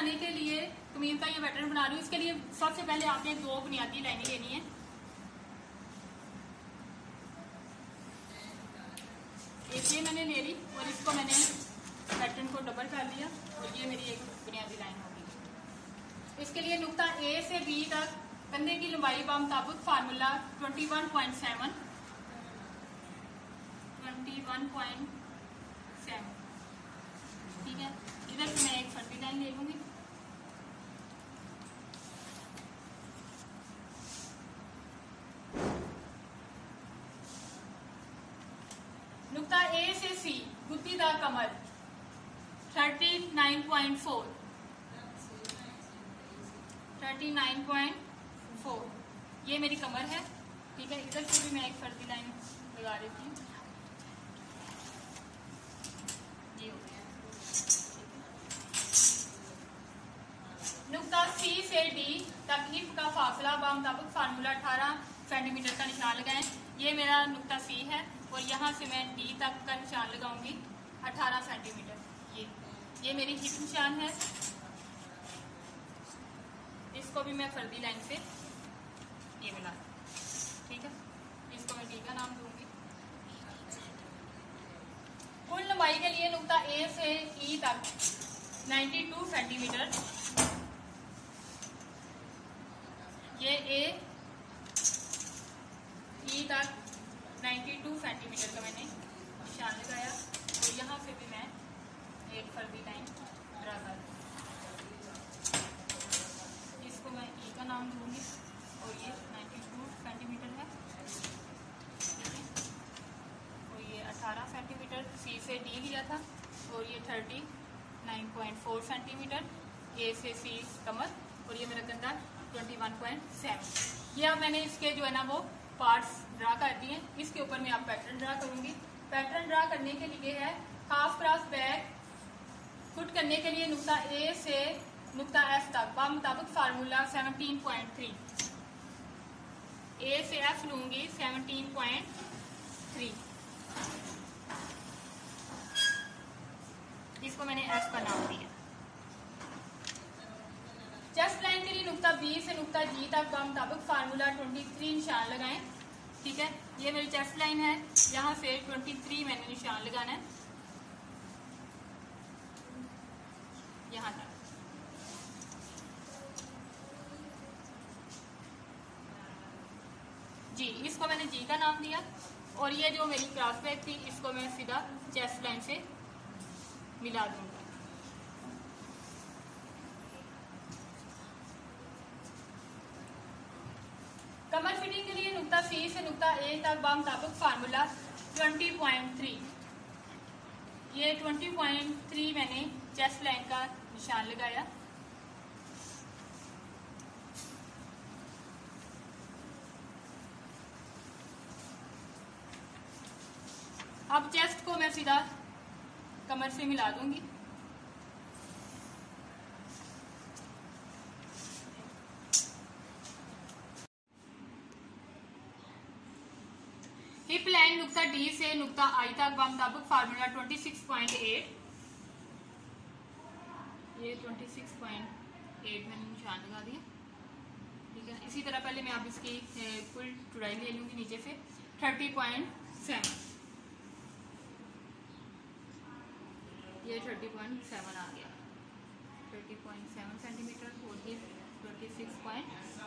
बनाने के लिए कमीज का ये पैटर्न बना रही हूँ। इसके लिए सबसे पहले आपने दो बुनियादी लाइनें लेनी है। एक ये मैंने ले ली और इसको मैंने पैटर्न को डबल कर लिया और ये मेरी एक बुनियादी लाइन होगी। इसके लिए नुक्ता ए से बी तक कंधे की लंबाई का मुताबिक फार्मूला 21.7 ठीक है। इधर से मैं एक फर्दी लाइन ले लूंगी। नुक्ता ए से सी गुत्तीदार कमर 39.4 ये मेरी कमर है। ठीक है, इधर से भी मैं एक फर्दी लाइन लगा देती हूँ। ये हो गया। नुक्ता सी से डी तक हिप का फासला मुताबिक फार्मूला 18 सेंटीमीटर का निशान लगाएं। ये मेरा नुक्ता सी है और यहाँ से मैं डी तक का निशान लगाऊंगी 18 सेंटीमीटर। ये मेरी हिप निशान है। इसको भी मैं फर्दी लाइन से ये मिला। ठीक है, इसको मैं डी का नाम दूंगी। कुल लंबाई के लिए नुक्ता ए से ई तक 92 सेंटीमीटर। ये ए ई तक 92 सेंटीमीटर का मैंने निशान लगाया और यहाँ से भी मैं एक फर्दी लाइन ड्रा कर दूँ। इसको मैं ई का नाम दूंगी और ये 92 सेंटीमीटर है। ठीक है, और ये 18 सेंटीमीटर सी से डी लिया था और ये 39.4 सेंटीमीटर ए से सी कमर और ये मेरा कंधा 21.7। ये अब मैंने इसके जो है ना वो पार्ट्स ड्रा कर दिए। इसके ऊपर मैं आप पैटर्न ड्रा करूंगी। पैटर्न ड्रा करने के लिए है हाफ क्रॉस बैक फुट करने के लिए नुक्ता ए से नुक्ता एफ तक मुताबिक फार्मूला 17.3। ए से एफ लूंगी 17.3। इसको मैंने एफ का नाम दिया। चेस्ट लाइन के लिए नुक्ता बी से नुक्ता जी तक मुताबिक फार्मूला 23 निशान लगाएं। ठीक है, ये मेरी चेस्ट लाइन है। यहाँ से 23 मैंने निशान लगाना है यहाँ तक। जी, इसको मैंने जी का नाम दिया और ये जो मेरी क्रॉस बैक थी इसको मैं सीधा चेस्ट लाइन से मिला दूंगी। कमर फिटिंग के लिए नुक्ता सी से नुक्ता ए तक मुताबिक फार्मूला 20.3। ये 20.3 मैंने चेस्ट लाइन का निशान लगाया। अब चेस्ट को मैं सीधा कमर से मिला दूंगी। हिप लाइन नुक्ता डी से नुक्ता आई तक मुताबिक फार्मूला 26.8। ये 26.8 मैंने निशान लगा दिया। ठीक है, इसी तरह पहले मैं अब इसकी फुल चौड़ाई ले लूंगी नीचे से 30.7। ये 30.7 आ गया। 30.7 सेंटीमीटर और ये 26.8।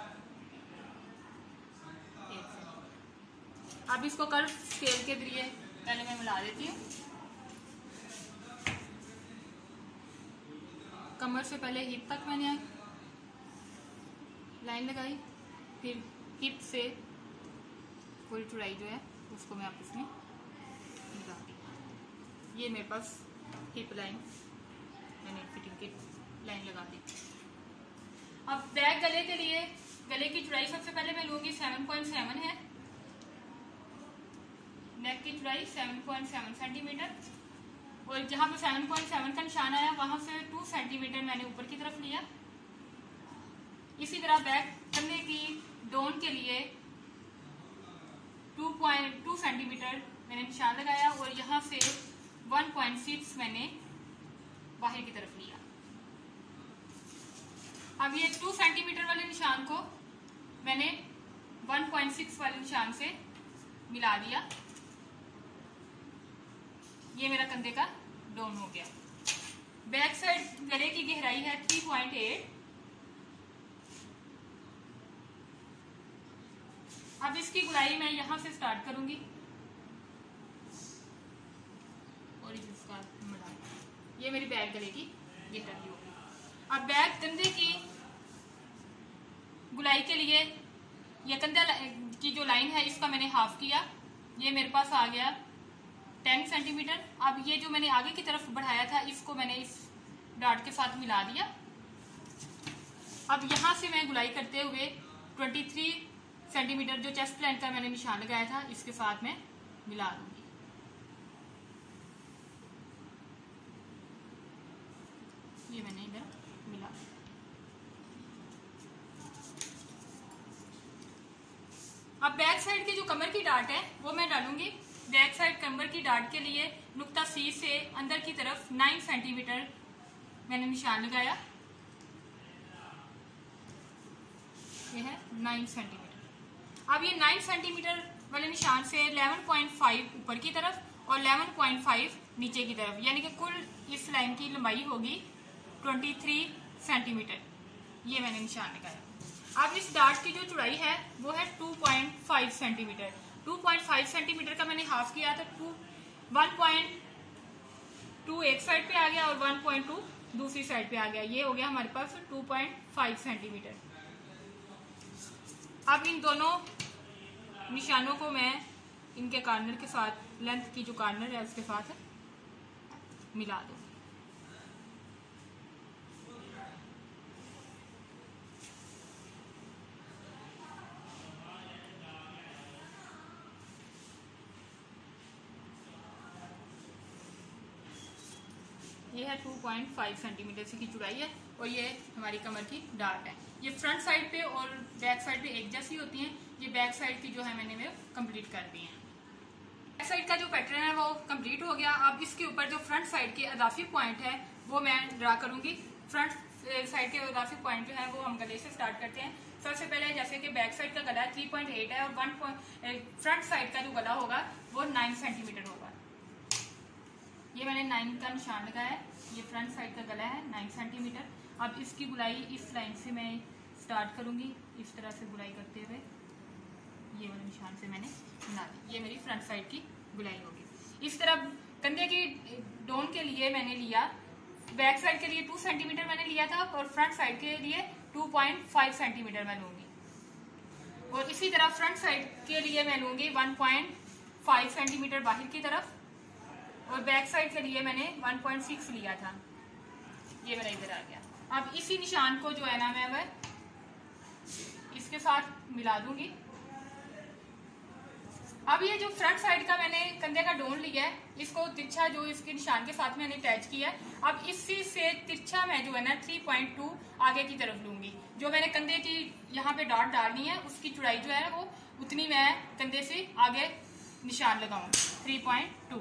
अब इसको कर्व स्केल के जरिए पहले मैं मिला देती हूँ। कमर से पहले हिप तक मैंने लाइन लगाई, फिर हिप से फुल चौड़ाई जो है उसको मैं आपस में लगा दी। ये मेरे पास हिप लाइन मैंने फिटिंग की लाइन लगा दी। अब बैक गले के लिए गले की चौड़ाई सबसे पहले मैं लूंगी 7.7 है। नेक की चौड़ाई 7.7 सेंटीमीटर और जहां पर 7.7 का निशान आया वहां से 2 सेंटीमीटर मैंने ऊपर की तरफ लिया। इसी तरह बैक कंधे की डोन के लिए 2.2 सेंटीमीटर मैंने निशान लगाया और यहाँ से 1.6 मैंने बाहर की तरफ लिया। अब ये 2 सेंटीमीटर वाले निशान को मैंने 1.6 वाले निशान से मिला दिया। ये मेरा कंधे का डाउन हो गया। बैक साइड गले की गहराई है 3.8। अब इसकी गुलाई मैं यहां से स्टार्ट करूंगी और इसका ये मेरी बैक गले की गहराई होगी। अब बैक कंधे की गुलाई के लिए ये कंधा की जो लाइन है इसका मैंने हाफ किया। ये मेरे पास आ गया 10 सेंटीमीटर। अब ये जो मैंने आगे की तरफ बढ़ाया था इसको मैंने इस डाट के साथ मिला दिया। अब यहां से मैं गुलाई करते हुए 23 सेंटीमीटर जो चेस्ट लाइन का मैंने निशान लगाया था इसके साथ मैं मिला दूंगी। ये मैंने इधर मिला। अब बैक साइड की जो कमर की डाट है वो मैं डालूंगी। बैक साइड कमर की डाट के लिए नुक्ता सी से अंदर की तरफ 9 सेंटीमीटर मैंने निशान लगाया। ये है 9 सेंटीमीटर। अब ये 9 सेंटीमीटर वाले निशान से 11.5 ऊपर की तरफ और 11.5 नीचे की तरफ, यानी कि कुल इस लाइन की लंबाई होगी 23 सेंटीमीटर। ये मैंने निशान लगाया। अब इस डाट की जो चौड़ाई है वो है 2.5 सेंटीमीटर। 2.5 सेंटीमीटर का मैंने हाफ किया था। 1.2 एक साइड पे आ गया और 1.2 दूसरी साइड पे आ गया। ये हो गया हमारे पास 2.5 सेंटीमीटर। अब इन दोनों निशानों को मैं इनके कॉर्नर के साथ, लेंथ की जो कॉर्नर है उसके साथ मिला दूँ। ये है 2.5 सेंटीमीटर की चौड़ाई है और ये हमारी कमर की डाट है। ये फ्रंट साइड पे और बैक साइड पे एक जैसी होती हैं। ये बैक साइड की जो है मैंने वो कंप्लीट कर दी है। बैक साइड का जो पैटर्न है वो कंप्लीट हो गया। अब इसके ऊपर जो फ्रंट साइड के अदाफी पॉइंट है वो मैं ड्रा करूंगी। फ्रंट साइड के अदाफी पॉइंट जो है वो हम गले से स्टार्ट करते हैं। सबसे पहले जैसे कि बैक साइड का गला 3.8 है और फ्रंट साइड का जो गला होगा वो 9 सेंटीमीटर होगा। ये मैंने 9 का निशान लगाया है। ये फ्रंट साइड का गला है 9 सेंटीमीटर। अब इसकी गुलाई इस लाइन से मैं स्टार्ट करूंगी, इस तरह से गुलाई करते हुए ये वाले निशान से मैंने बना दी। ये मेरी फ्रंट साइड की गुलाई होगी। इस तरह कंधे की डोन के लिए मैंने लिया, बैक साइड के लिए 2 सेंटीमीटर मैंने लिया था और फ्रंट साइड के लिए 2.5 सेंटीमीटर मैं लूंगी। और इसी तरह फ्रंट साइड के लिए मैं लूंगी 1.5 सेंटीमीटर बाहर की तरफ और बैक साइड के लिए मैंने 1.6 लिया था। ये मेरा इधर आ गया। अब इसी निशान को जो है ना मैं इसके साथ मिला दूंगी। अब ये जो फ्रंट साइड का मैंने कंधे का डोन लिया है इसको तिरछा जो इसके निशान के साथ मैंने अटैच किया है। अब इसी से तिरछा मैं जो है ना 3.2 आगे की तरफ लूंगी। जो मैंने कंधे की यहाँ पे डॉट डालनी है उसकी चौड़ाई जो है वो उतनी मैं कंधे से आगे निशान लगाऊंगी 3.2।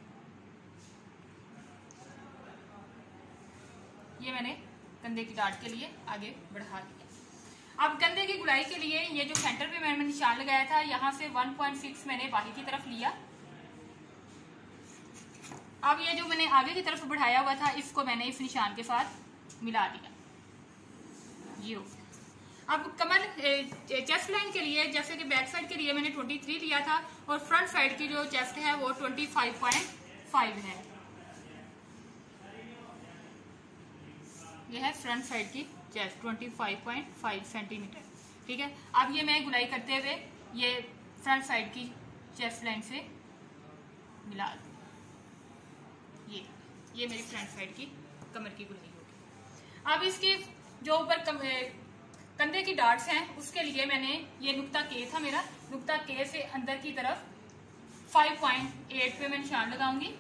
ये मैंने कंधे की डाट के लिए आगे बढ़ा दिया। अब कंधे की गुलाई के लिए ये जो सेंटर पे मैंने निशान लगाया था यहाँ से 1.6 मैंने बाहर की तरफ लिया। अब ये जो मैंने आगे की तरफ बढ़ाया हुआ था इसको मैंने इस निशान के साथ मिला दिया। ये हो। अब कमर चेस्ट लाइन के लिए जैसे कि बैक साइड के लिए मैंने 23 लिया था और फ्रंट साइड की जो चेस्ट है वो 25.5 है। यह है फ्रंट साइड की चेस्ट 25.5 सेंटीमीटर। ठीक है। अब ये मैं गुलाई करते हुए ये फ्रंट साइड की चेस्ट लाइन से मिला दूँ। ये मेरी फ्रंट साइड की कमर की गुलाई होगी। अब इसके जो ऊपर कंधे की डाट्स हैं उसके लिए मैंने ये नुक्ता के था मेरा, नुक्ता के से अंदर की तरफ 5.8 पे मैं निशान लगाऊंगी।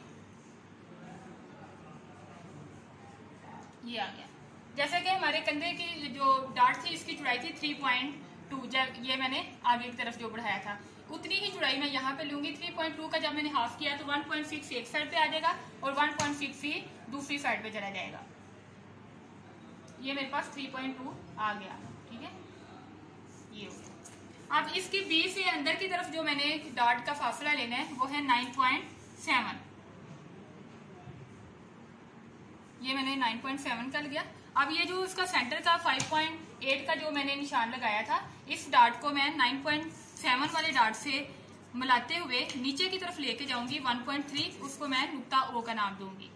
ये आ गया। जैसे कि हमारे कंधे की जो डाट थी इसकी चौड़ाई थी 3.2। जब ये मैंने आगे की तरफ जो बढ़ाया था उतनी ही चौड़ाई मैं यहाँ पे लूंगी। 3.2 का जब मैंने हाफ किया तो 1.6 एक साइड पे आ जाएगा और 1.6 ही दूसरी साइड पे चला जाएगा। ये मेरे पास 3.2 आ गया, ठीक है, ये हो गया। अब इसकी बी से अंदर की तरफ जो मैंने डार्ट का फासला लेना है वो है 9.7, ये मैंने 9.7 कर लिया। अब ये जो इसका सेंटर का 5.8 का जो मैंने निशान लगाया था, इस डार्ट को मैं 9.7 वाले डार्ट से मिलाते हुए नीचे की तरफ लेके जाऊंगी 1.3, उसको मैं नुक्ता ओ का नाम दूंगी।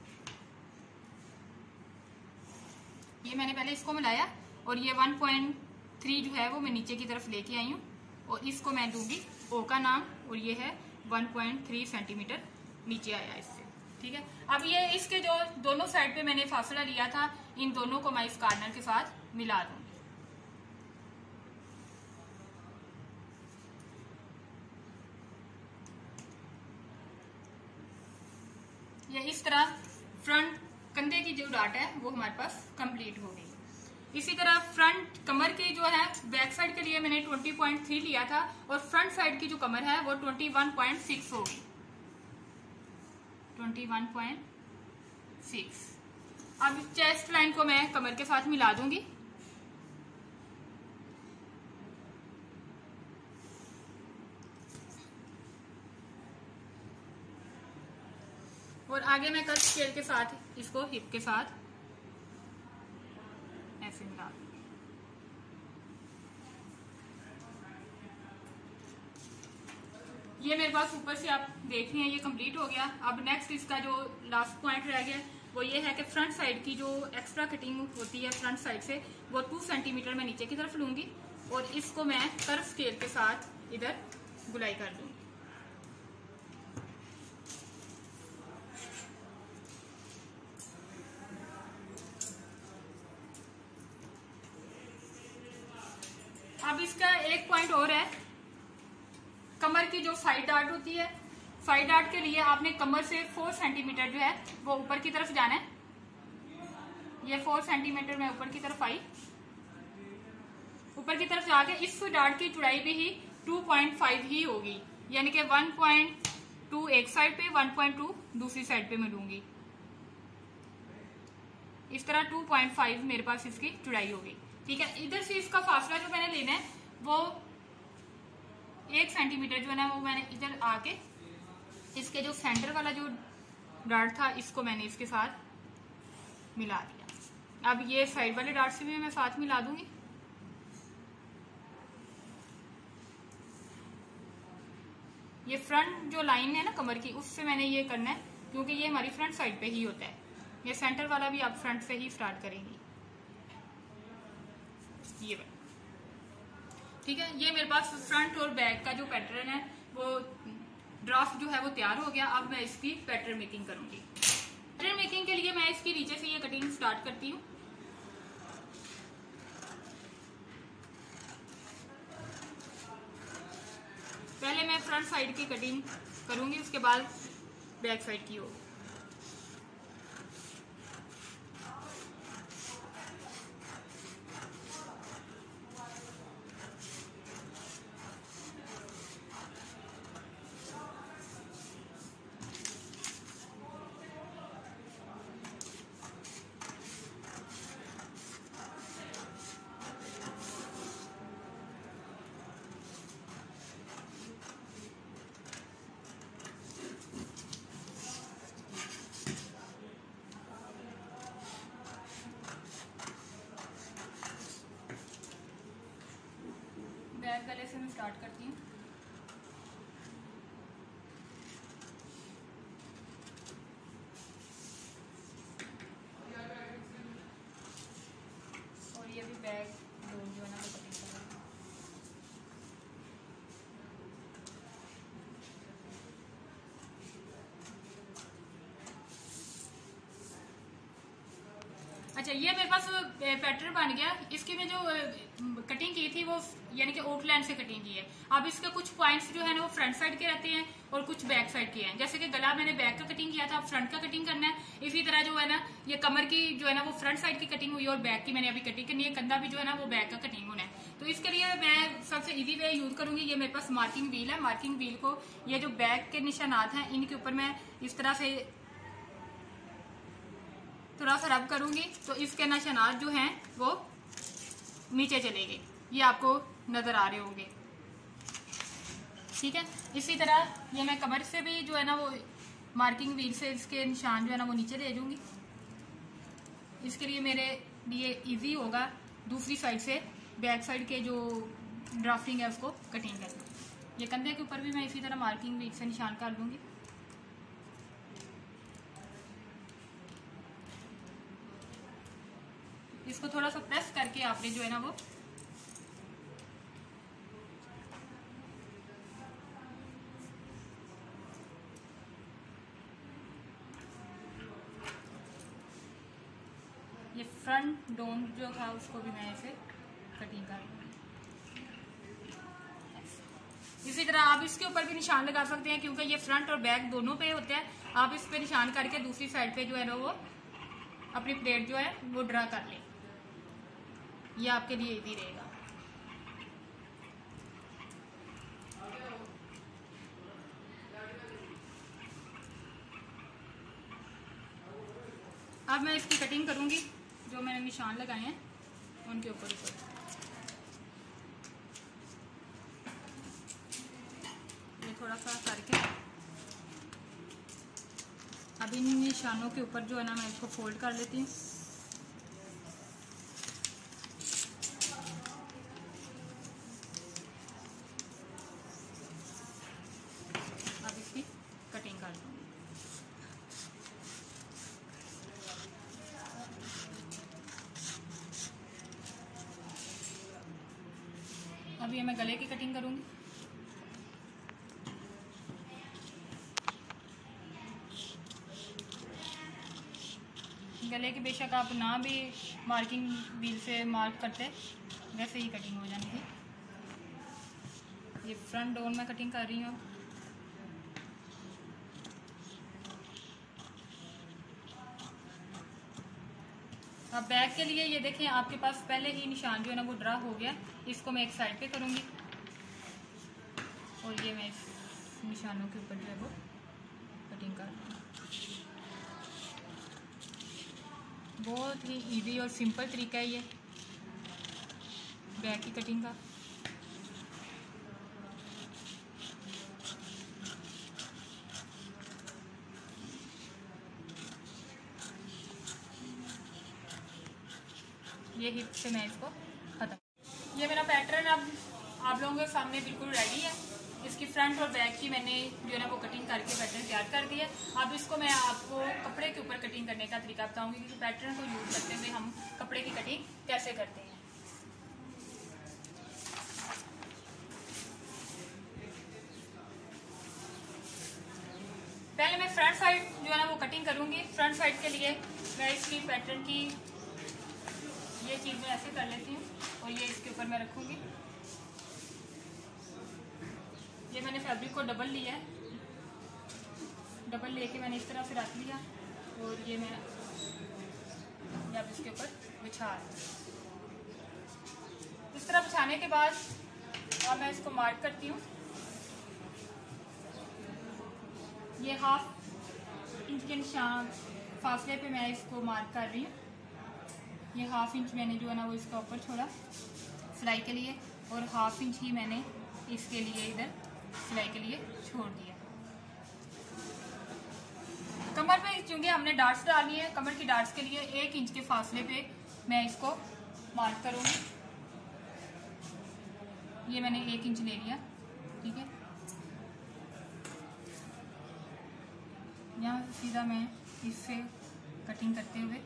ये मैंने पहले इसको मिलाया और ये 1.3 जो है वो मैं नीचे की तरफ लेके आई हूँ और इसको मैं दूंगी ओ का नाम, और ये है 1.3 सेंटीमीटर नीचे आया इससे, ठीक है। अब ये इसके जो दोनों साइड पे मैंने फासला लिया था, इन दोनों को मैं इस कार्नर के साथ मिला दूंगी। ये इस तरह फ्रंट कंधे की जो डाट है वो हमारे पास कंप्लीट हो गई। इसी तरह फ्रंट कमर की जो है बैक साइड के लिए मैंने 20.3 लिया था और फ्रंट साइड की जो कमर है वो 21.6 होगी, 21.6। अब चेस्ट लाइन को मैं कमर के साथ मिला दूंगी। और आगे मैं कट स्केल के साथ इसको हिप के साथ ऐसे मिला। ये मेरे पास ऊपर से आप देख रहे हैं ये कंप्लीट हो गया। अब नेक्स्ट इसका जो लास्ट पॉइंट रह गया वो ये है कि फ्रंट साइड की जो एक्स्ट्रा कटिंग होती है फ्रंट साइड से वो 2 सेंटीमीटर मैं नीचे की तरफ लूंगी और इसको मैं कर्व स्केल के साथ इधर गुलाई कर दूंगी। अब इसका एक पॉइंट और है, कमर की जो साइड डार्ट होती है, साइड डार्ट के लिए आपने कमर से 4 सेंटीमीटर जो है वो ऊपर की तरफ जाना है। ये 4 सेंटीमीटर में ऊपर की तरफ आई, ऊपर की तरफ जाके इस डार्ट की चौड़ाई भी ही 2.5 ही होगी, यानी कि 1.2 एक साइड पे 1.2 दूसरी साइड पे मिलूंगी। इस तरह 2.5 मेरे पास इसकी चौड़ाई होगी, ठीक है। इधर से इसका फासला जो मैंने लेना है वो 1 सेंटीमीटर जो है ना वो मैंने इधर आके इसके जो सेंटर वाला जो डार्ट था इसको मैंने इसके साथ मिला दिया। अब ये साइड वाले डार्ट से भी मैं साथ मिला दूंगी। ये फ्रंट जो लाइन है ना कमर की उससे मैंने ये करना है क्योंकि ये हमारी फ्रंट साइड पे ही होता है। ये सेंटर वाला भी आप फ्रंट से ही स्टार्ट करेंगी, ये ठीक है। ये मेरे पास फ्रंट और बैक का जो पैटर्न है वो ड्राफ्ट जो है वो तैयार हो गया। अब मैं इसकी पैटर्न मेकिंग करूंगी। पैटर्न मेकिंग के लिए मैं इसकी नीचे से ये कटिंग स्टार्ट करती हूँ। पहले मैं फ्रंट साइड की कटिंग करूंगी, उसके बाद बैक साइड की होगी। बैक गले से मैं स्टार्ट करती हूँ। और ये भी बैक लोग जो है ना वो कटिंग कर रहे हैं। अच्छा, ये मेरे पास पैटर्न बन गया। इसकी मैं जो कटिंग की थी वो यानी कि आउटलाइन से कटिंग की है। अब इसके कुछ पॉइंट्स जो है ना वो फ्रंट साइड के रहते हैं और कुछ बैक साइड के हैं। जैसे कि गला मैंने बैक का कटिंग किया था, अब फ्रंट का कटिंग करना है। इसी तरह जो है ना ये कमर की जो है ना वो फ्रंट साइड की कटिंग हुई और बैक की मैंने अभी कटिंग करनी है। कंधा भी जो है ना वो बैक का कटिंग होना है। तो इसके लिए मैं सबसे इजी वे यूज करूंगी। ये मेरे पास मार्किंग व्हील है। मार्किंग व्हील को ये जो बैक के निशानात हैं इनके ऊपर मैं इस तरह से थोड़ा सा रब करूंगी तो इसके निशानात जो हैं वो नीचे चलेंगे, ये आपको नजर आ रहे होंगे। ठीक है, इसी तरह ये मैं कमर से भी जो है ना वो मार्किंग व्हील से इसके निशान जो है ना वो नीचे ले जाऊंगी। इसके लिए मेरे लिए इजी होगा दूसरी साइड से बैक साइड के जो ड्राफ्टिंग है उसको कटिंग करना। ये कंधे के ऊपर भी मैं इसी तरह मार्किंग व्हील से निशान कर लूंगी। इसको थोड़ा सा प्रेस करके आपने जो है ना वो ये फ्रंट डोन जो था उसको भी मैं ऐसे कटिंग कर लूँगी। इसी तरह आप इसके ऊपर भी निशान लगा सकते हैं, क्योंकि ये फ्रंट और बैक दोनों पे होते हैं। आप इस पे निशान करके दूसरी साइड पे जो है ना वो अपनी प्लेट जो है वो ड्रा कर लें, ये आपके लिए इजी रहेगा। अब मैं इसकी कटिंग करूंगी, जो मैंने निशान लगाए हैं उनके ऊपर ये थोड़ा सा करके अब इन निशानों के ऊपर जो है ना मैं इसको फोल्ड कर लेती हूँ। अब इसकी कटिंग कर दूँगी। अब ये मैं गले की कटिंग करूँगी। गले की बेशक आप ना भी मार्किंग व्हील से मार्क करते, वैसे ही कटिंग हो जानी थी। ये फ्रंट डोन में कटिंग कर रही हूँ। अब बैक के लिए ये देखें आपके पास पहले ही निशान जो है ना वो ड्रा हो गया। इसको मैं एक साइड पे करूँगी और ये मैं इस निशानों के ऊपर जो है वो कटिंग कर रही हूँ। बहुत ही इजी और सिंपल तरीका है ये बैक की कटिंग का। ये हिप से मैं इसको खत्म। ये मेरा पैटर्न अब आप लोगों के सामने बिल्कुल रेडी है। इसकी फ्रंट और बैक की मैंने जो है ना वो कटिंग करके पैटर्न तैयार कर दिया। अब इसको मैं आपको कपड़े के ऊपर कटिंग करने का तरीका बताऊंगी कि पैटर्न को यूज करते हुए हम कपड़े की कटिंग कैसे करते हैं। पहले मैं फ्रंट साइड जो है ना वो कटिंग करूंगी। फ्रंट साइड के लिए मैं इसकी पैटर्न की ये चीज़ मैं ऐसे कर लेती हूँ और ये इसके ऊपर मैं रखूंगी। ये मैंने फैब्रिक को डबल लिया है, डबल लेके मैंने इस तरह से रख लिया और ये मैं अब इसके ऊपर बिछा इस तरह बिछाने के बाद अब मैं इसको मार्क करती हूँ। ये 1/2 इंच के निशान फासले पे मैं इसको मार्क कर रही हूँ। ये 1/2 इंच मैंने जो है ना वो इसका ऊपर छोड़ा सिलाई के लिए और 1/2 इंच ही मैंने इसके लिए इधर सिलाई के लिए छोड़ दिया। कमर पे चूंकि हमने डार्ट्स डालनी है, कमर की डार्ट्स के लिए 1 इंच के फासले पे मैं इसको मार्क करूंगी। ये मैंने 1 इंच ले लिया, ठीक है। यहाँ सीधा मैं इससे कटिंग करते हुए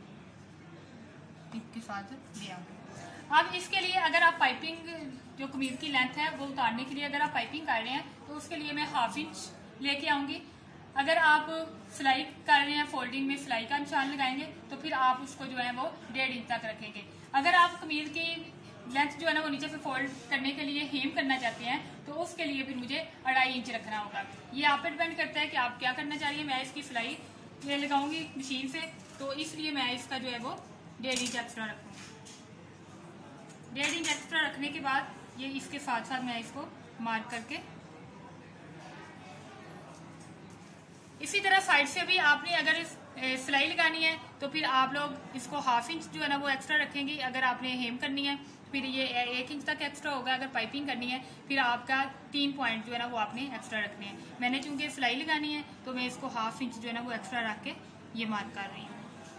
टिप के साथ दिया। अब इसके लिए अगर आप पाइपिंग जो कमीज की लेंथ है वो उतारने के लिए अगर आप पाइपिंग कर रहे हैं तो उसके लिए मैं 1/2 इंच लेके आऊंगी। अगर आप सिलाई कर रहे हैं, फोल्डिंग में सिलाई का निशान लगाएंगे तो फिर आप उसको जो है वो 1.5 इंच तक रखेंगे। अगर आप कमीज की लेंथ जो है ना वो नीचे से फोल्ड करने के लिए हेम करना चाहते हैं तो उसके लिए फिर मुझे 2.5 इंच रखना होगा। ये आप पे डिपेंड करता है कि आप क्या करना चाह रही है। मैं इसकी सिलाई लगाऊंगी मशीन से, तो इसलिए मैं इसका जो है वो 1.5 इंच एक्स्ट्रा रखूँगी। 1.5 इंच एक्स्ट्रा रखने के बाद ये इसके साथ साथ मैं इसको मार्क करके इसी तरह साइड से भी आपने अगर इस सिलाई लगानी है तो फिर आप लोग इसको 1/2 इंच जो है ना वो एक्स्ट्रा रखेंगे। अगर आपने हेम करनी है फिर ये 1 इंच तक एक्स्ट्रा होगा। अगर पाइपिंग करनी है फिर आपका 3 पॉइंट जो है ना वो आपने एक्स्ट्रा रखने हैं। मैंने चूंकि सिलाई लगानी है तो मैं इसको 1/2 इंच जो है ना वो एक्स्ट्रा रख के ये मार्क कर रही हूँ।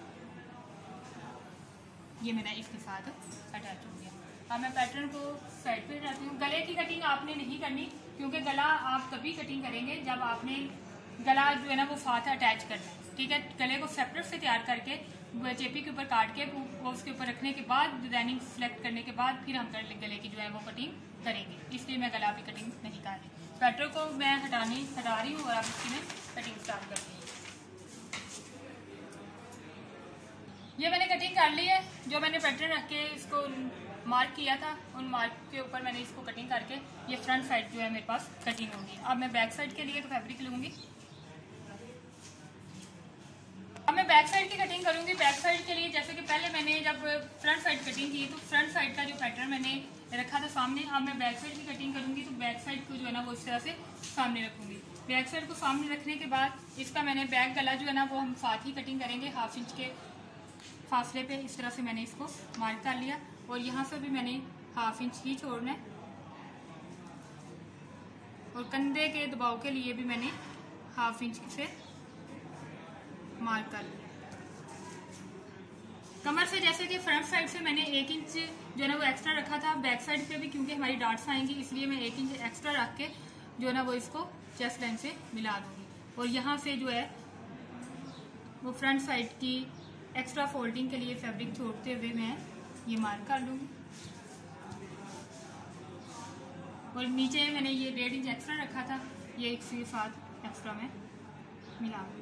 ये मेरा इसके साथ अटैच हो गया। अब मैं पैटर्न को साइड पे जाती हूँ। गले की कटिंग आपने नहीं करनी क्योंकि गला आप तभी कटिंग करेंगे जब आपने गला जो है ना वो साथ अटैच करना है, ठीक है। गले को सेपरेट से तैयार करके चेपी के ऊपर काट के वो उसके ऊपर रखने के बाद डिजाइनिंग सेलेक्ट करने के बाद फिर हम गले की जो है वो कटिंग करेंगे। इसलिए मैं गला भी कटिंग नहीं कर रही। पैटर्न को मैं हटा रही हूँ और अब इसकी मैं कटिंग स्टार्ट करती हूँ। ये मैंने कटिंग कर ली है। जो मैंने पैटर्न रख के इसको मार्क किया था उन मार्क के ऊपर मैंने इसको कटिंग करके ये फ्रंट साइड जो है मेरे पास कटिंग होगी। अब मैं बैक साइड के लिए तो फैब्रिक लूंगी। अब मैं बैक साइड की कटिंग करूंगी। बैक साइड के लिए जैसे कि पहले मैंने जब फ्रंट साइड कटिंग की तो फ्रंट साइड का जो पैटर्न मैंने रखा था सामने, अब मैं बैक साइड की कटिंग करूंगी तो बैक साइड को जो है ना वो इस तरह से सामने रखूंगी। बैक साइड को सामने रखने के बाद इसका मैंने बैक गला जो है ना वो हम साथ ही कटिंग करेंगे। 1/2 इंच के फासले पे इस तरह से मैंने इसको मार्क कर लिया और यहाँ से भी मैंने 1/2 इंच ही छोड़ना है और कंधे के दबाव के लिए भी मैंने 1/2 इंच से मार्क कर लिया। कमर से जैसे कि फ्रंट साइड से मैंने 1 इंच जो है ना वो एक्स्ट्रा रखा था, बैक साइड पे भी क्योंकि हमारी डॉट्स आएंगी इसलिए मैं 1 इंच एक्स्ट्रा रख के जो है ना वो इसको चेस्ट लाइन से मिला दूंगी। और यहाँ से जो है वो फ्रंट साइड की एक्स्ट्रा फोल्डिंग के लिए फैब्रिक छोड़ते हुए मैं ये मार्क कर लूँगी। और नीचे मैंने ये 1.5 इंच एक्स्ट्रा रखा था, ये इसके साथ एक्स्ट्रा मैं मिला दूँगी।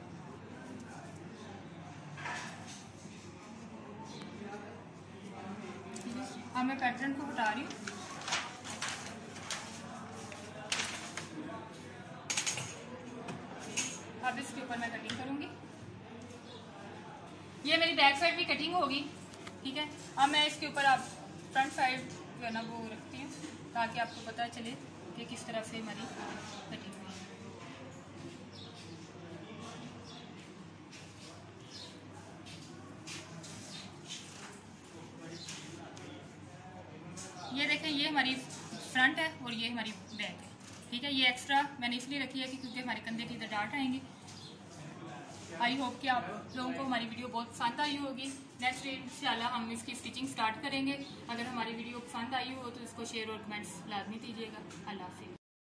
ठीक है, अब मैं पैटर्न को हटा रही हूँ। अब इसके ऊपर मैं कटिंग करूँगी। ये मेरी बैक साइड भी कटिंग होगी, ठीक है। अब मैं इसके ऊपर आप फ्रंट साइड जो है ना वो रखती हूँ ताकि आपको पता चले कि किस तरह से हमारी कटिंग हुई है। ये देखें, ये हमारी फ्रंट है और ये हमारी बैक है, ठीक है। ये एक्स्ट्रा मैंने इसलिए रखी है कि क्योंकि हमारे कंधे की इधर डार्ट आएंगे। आई होप कि आप लोगों को हमारी वीडियो बहुत पसंद आई होगी। नेक्स्ट इंशाल्लाह हम इसकी स्टिचिंग स्टार्ट करेंगे। अगर हमारी वीडियो पसंद आई हो तो इसको शेयर और कमेंट्स लाजमी दीजिएगा। अल्लाह हाफिज़।